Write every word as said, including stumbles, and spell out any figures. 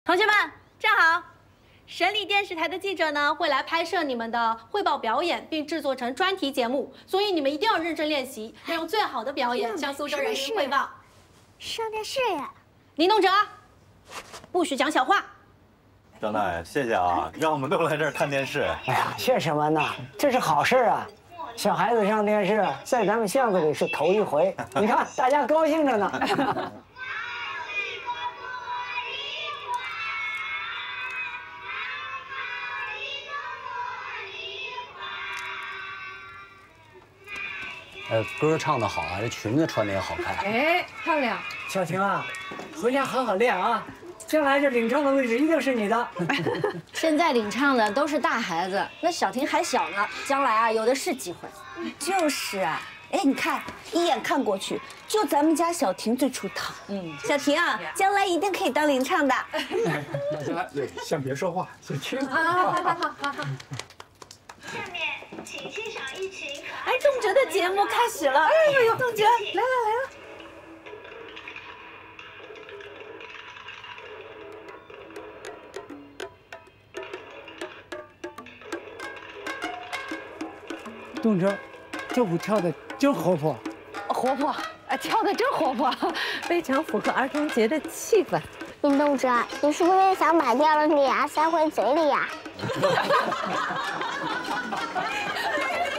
同学们站好。省里电视台的记者呢会来拍摄你们的汇报表演，并制作成专题节目，所以你们一定要认真练习，要用最好的表演向苏州人民汇报。 上电视呀！ 林东哲，不许讲小话。 张大爷，谢谢啊，让我们都来这儿看电视。 哎呀，谢什么呢？这是好事啊！小孩子上电视，在咱们巷子里是头一回。你看，大家高兴着呢。 呃，歌唱的好啊，这裙子穿的也好看。 哎，漂亮！ 小婷啊，回家好好练啊，将来这领唱的位置一定是你的。 现在领唱的都是大孩子，那小婷还小呢，将来啊有的是机会。 就是啊，哎，你看一眼看过去，就咱们家小婷最出头。嗯，小婷啊，将来一定可以当领唱的。 大家先别说话，先听。 好好好好好好。 下面请欣赏一群可爱。 哎，仲哲的节目开始了。哎呦呦，仲哲来了来了。 东哲，这舞跳的真活泼。 活泼，啊，跳的真活泼，非常符合儿童节的气氛。 林东哲，你是不是想把掉了的牙塞回嘴里呀？